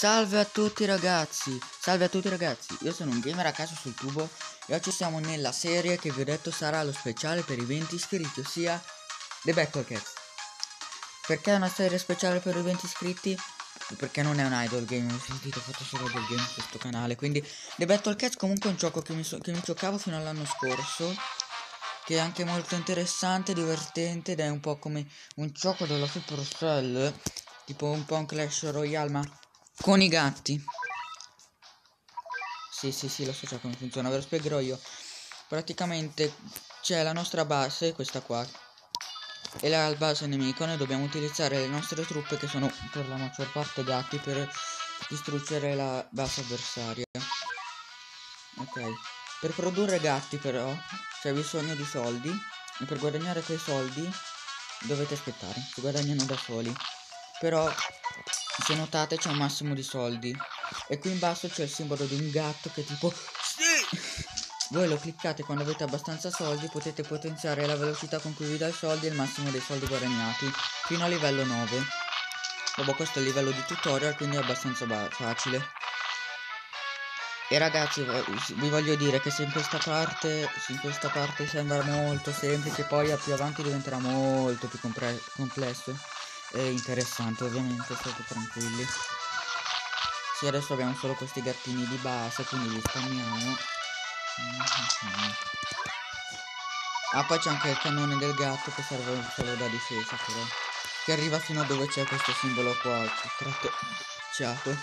Salve a tutti ragazzi, io sono un gamer a caso sul tubo e oggi siamo nella serie che vi ho detto sarà lo speciale per i 20 iscritti, ossia The Battle Cats. Perché è una serie speciale per i 20 iscritti? Perché non è un idle game, ho sentito, ho fatto solo idle game su questo canale, quindi The Battle Cats comunque è un gioco che mi giocavo fino all'anno scorso, che è anche molto interessante, divertente ed è un po' come un gioco della Supercell, tipo un po' un Clash Royale ma con i gatti. Sì, lo so già come funziona, ve lo spiegherò io. Praticamente c'è la nostra base, questa qua, e la base nemico. Noi dobbiamo utilizzare le nostre truppe, che sono per la maggior parte gatti, per distruggere la base avversaria. Ok. Per produrre gatti però c'è bisogno di soldi, e per guadagnare quei soldi dovete aspettare, si guadagnano da soli. Però se notate c'è un massimo di soldi e qui in basso c'è il simbolo di un gatto che tipo sì! Voi lo cliccate quando avete abbastanza soldi, potete potenziare la velocità con cui vi dà i soldi e il massimo dei soldi guadagnati fino a livello 9. Dopo questo è il livello di tutorial, quindi è abbastanza facile. E ragazzi, vi voglio dire che se in questa parte sembra molto semplice, poi più avanti diventerà molto più complesso e interessante, ovviamente, state tranquilli. Sì, adesso abbiamo solo questi gattini di base, quindi li spammiamo. Ah, poi c'è anche il cannone del gatto che serve solo da difesa, però. Che arriva fino a dove c'è questo simbolo qua, tratteggiato.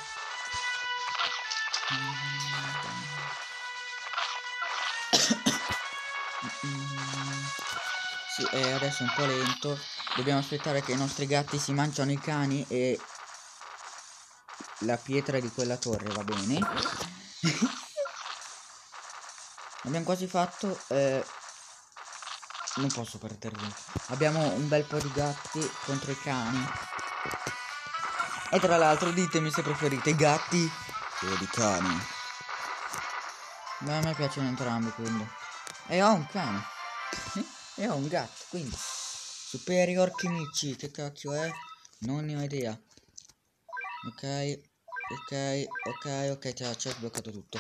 Sì, adesso è un po' lento. Dobbiamo aspettare che i nostri gatti si mangiano i cani e la pietra di quella torre, va bene? Abbiamo quasi fatto. Non posso perderli. Abbiamo un bel po' di gatti contro i cani. E tra l'altro ditemi se preferite i gatti o i cani. Ma a me piacciono entrambi, quindi. E ho un cane. E ho un gatto, quindi. Superior Kimichi, che cacchio è? Non ne ho idea. Ok, ci ha sbloccato tutto.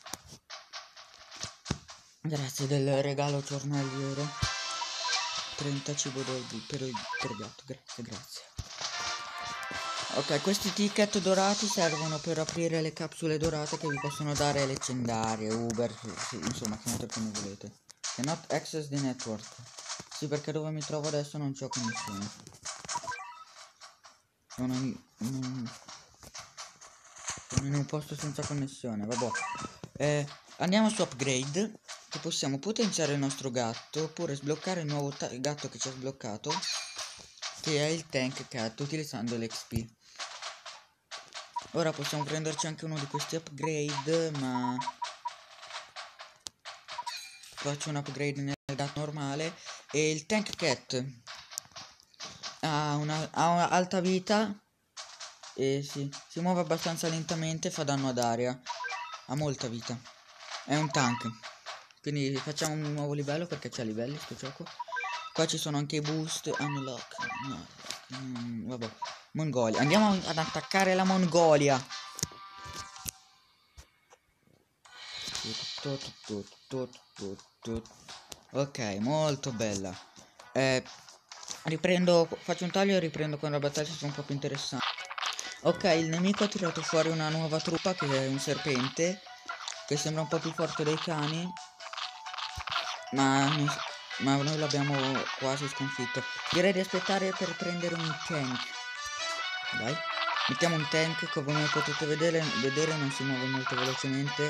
Grazie del regalo giornaliero. 30 cibo per gatto, grazie. Ok, questi ticket dorati servono per aprire le capsule dorate che vi possono dare leggendarie, Uber, sì, insomma, chiamate come volete. Cannot access the network. Sì, perché dove mi trovo adesso non c'ho connessione. Sono in un posto senza connessione, vabbè. Andiamo su upgrade, che possiamo potenziare il nostro gatto, oppure sbloccare il nuovo gatto che ci ha sbloccato, che è il tank cat, utilizzando l'XP. Ora possiamo prenderci anche uno di questi upgrade, ma faccio un upgrade nel gatto normale. E il tank cat ha una alta vita e si muove abbastanza lentamente, fa danno ad aria, ha molta vita, è un tank. Quindi facciamo un nuovo livello perché c'è livelli sto gioco. Qua ci sono anche i boost, unlock, no, vabbè. Mongolia, andiamo ad attaccare la Mongolia. Ok, molto bella. Riprendo, faccio un taglio e riprendo quando la battaglia sia un po' più interessante. Ok, il nemico ha tirato fuori una nuova truppa che è un serpente, che sembra un po' più forte dei cani, ma noi l'abbiamo quasi sconfitto. Direi di aspettare per prendere un tank. Dai, mettiamo un tank, come potete vedere non si muove molto velocemente.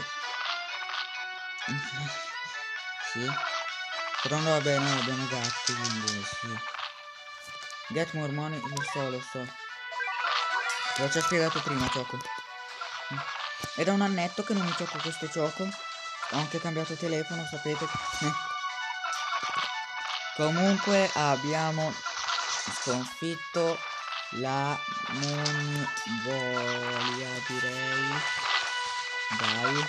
Sì. Però no, vabbè, noi abbiamo gatti, quindi sì. Get more money, lo so. L'ho già spiegato prima, gioco. È da un annetto che non mi gioco questo gioco. Ho anche cambiato telefono, sapete. Comunque abbiamo sconfitto la Mongolia, direi. Dai.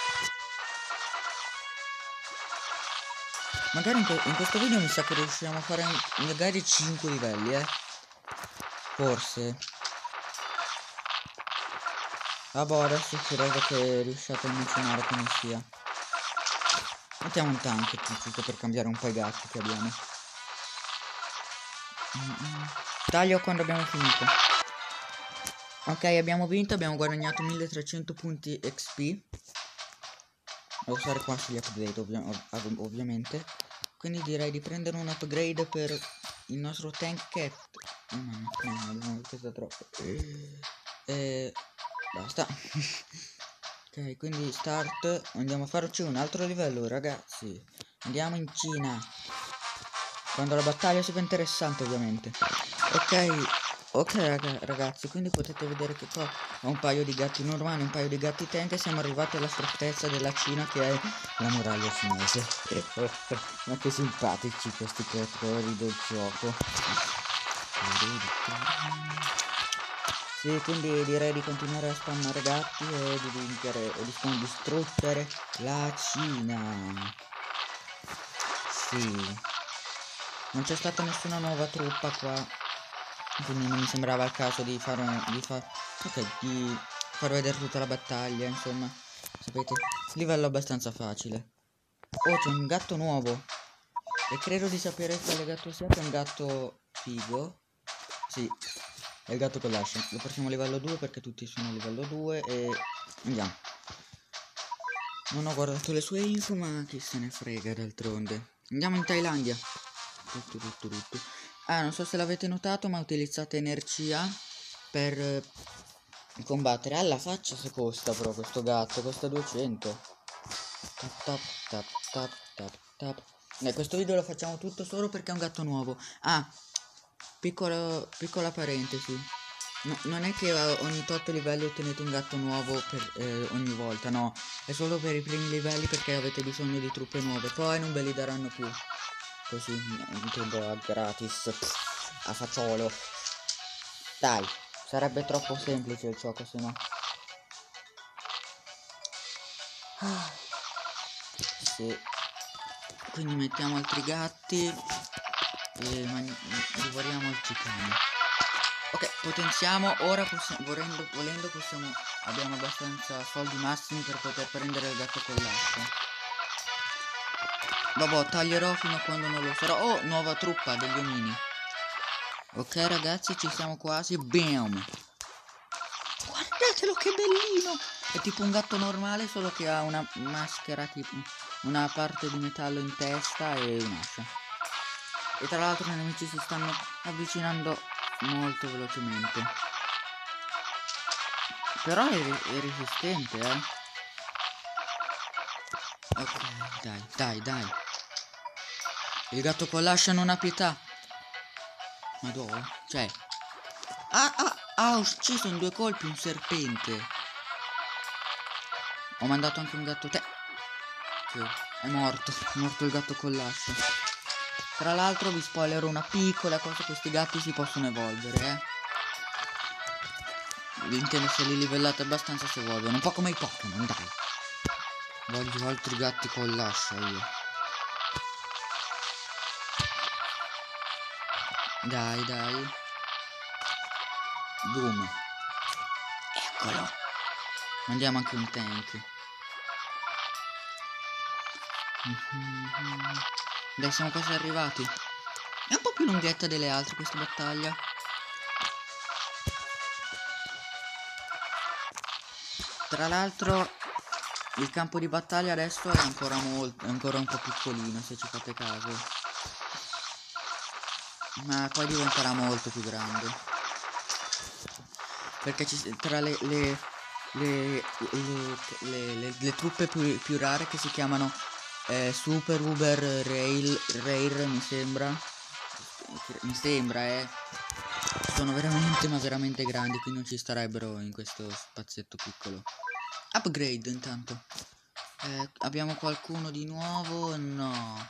Magari in questo video mi sa che riusciamo a fare magari 5 livelli, Forse. Vabbè, adesso credo che riusciate a immaginare come sia. Mettiamo un tank, giusto per cambiare un po' i gatti che abbiamo. Taglio quando abbiamo finito. Ok, abbiamo vinto, abbiamo guadagnato 1300 punti XP. Devo usare qua sugli upgrade ovviamente. Quindi direi di prendere un upgrade per il nostro tank cat. Oh mamma, no, abbiamo preso troppo. Basta. Ok, quindi start. Andiamo a farci un altro livello, ragazzi. Andiamo in Cina. Quando la battaglia si fa interessante, ovviamente. Ok ragazzi, quindi potete vedere che qua ho un paio di gatti normali, un paio di gatti tank e siamo arrivati alla fortezza della Cina che è la muraglia cinese. Ma che simpatici questi creatori del gioco. Sì, quindi direi di continuare a spammare gatti e di distruggere la Cina. Sì. Non c'è stata nessuna nuova truppa qua, quindi non mi sembrava il caso di far vedere tutta la battaglia, insomma. Sapete, livello abbastanza facile. Oh, c'è un gatto nuovo. E credo di sapere quale gatto sia, che è un gatto figo. Sì, è il gatto con l'ascia. Lo facciamo a livello 2 perché tutti sono a livello 2 e andiamo. Non ho guardato le sue info, ma chi se ne frega d'altronde. Andiamo in Thailandia. Tutto. Ah, non so se l'avete notato, ma utilizzate energia per combattere. Alla faccia se costa però questo gatto, costa 200. Tap. Questo video lo facciamo tutto solo perché è un gatto nuovo. Ah, piccola parentesi. No, non è che ogni tot livelli ottenete un gatto nuovo per ogni volta, no. È solo per i primi livelli perché avete bisogno di truppe nuove. Poi non ve li daranno più. Così, intendo a gratis. A facciolo. Dai, sarebbe troppo semplice il gioco, se no. Sì. Quindi mettiamo altri gatti e divoriamo altri cani. Ok, potenziamo. Ora volendo possiamo. Abbiamo abbastanza soldi massimi per poter prendere il gatto con l'ascia. Vabbè, taglierò fino a quando non lo sarò. Oh, nuova truppa degli omini. Ok ragazzi, ci siamo quasi. Bam! Guardatelo che bellino! È tipo un gatto normale, solo che ha una maschera, tipo una parte di metallo in testa e un'ascia. E tra l'altro i nemici si stanno avvicinando molto velocemente. Però è resistente, eh. Ok, dai. Il gatto con l'ascia non ha pietà. Ma dove? Cioè. Ha ucciso in 2 colpi un serpente. Ho mandato anche un gatto che è morto il gatto con l'ascia. Tra l'altro vi spoilerò una piccola cosa, questi gatti si possono evolvere, intendo se li livellate abbastanza si evolvono, un po' come i Pokémon, dai. Voglio altri gatti con l'ascia io. Dai. Boom. Eccolo. Mandiamo anche un tank. Dai, siamo quasi arrivati. È un po' più lunghetta delle altre questa battaglia. Tra l'altro il campo di battaglia adesso è ancora un po' piccolino, se ci fate caso. Ma poi diventerà molto più grande. Perché tra le truppe più rare, che si chiamano Super Uber Rare, mi sembra, sono veramente grandi, quindi non ci starebbero in questo spazietto piccolo. Upgrade intanto. Abbiamo qualcuno di nuovo? No.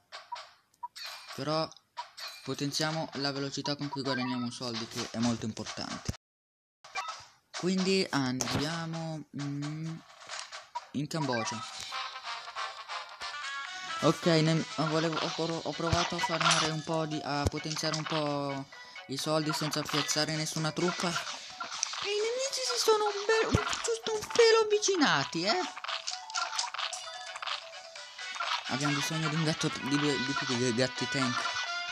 Però potenziamo la velocità con cui guadagniamo soldi, che è molto importante. Quindi andiamo in Cambogia. Ok, ho provato a farmare un po' a potenziare un po' i soldi senza piazzare nessuna truppa. E i nemici si sono giusto un pelo avvicinati, Abbiamo bisogno di un gatto, di due gatti tank.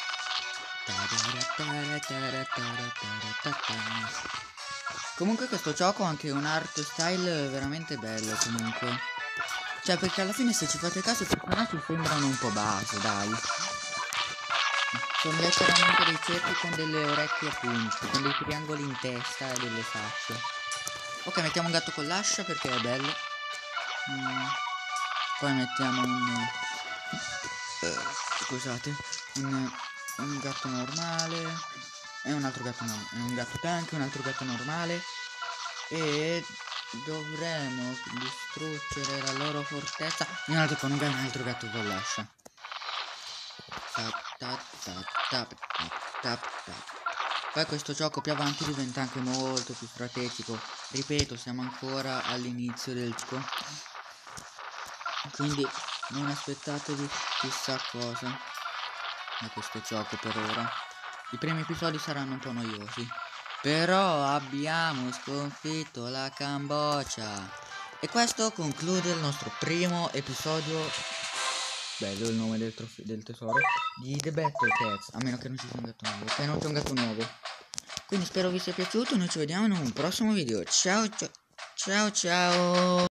Comunque questo gioco ha anche un art style veramente bello comunque. Cioè, perché alla fine se ci fate caso i personaggi sembrano un po' base, dai. Sono letteralmente dei cerchi con delle orecchie a punti, con dei triangoli in testa e delle facce. Ok, mettiamo un gatto con l'ascia perché è bello. Poi mettiamo scusate, un gatto normale e un altro gatto un gatto tank, un altro gatto normale, e dovremo distruggere la loro fortezza un altro gatto con l'ascia. Poi questo gioco più avanti diventa anche molto più strategico. Ripeto, siamo ancora all'inizio del gioco, quindi non aspettatevi chissà cosa da questo gioco per ora. I primi episodi saranno un po' noiosi, però abbiamo sconfitto la Cambogia e questo conclude il nostro primo episodio, bello il nome del tesoro, di The Battle Cats, a meno che non ci sia un gatto nuovo. Ok, non c'è un gatto nuovo. Quindi spero vi sia piaciuto, noi ci vediamo in un prossimo video. Ciao ciao ciao ciao.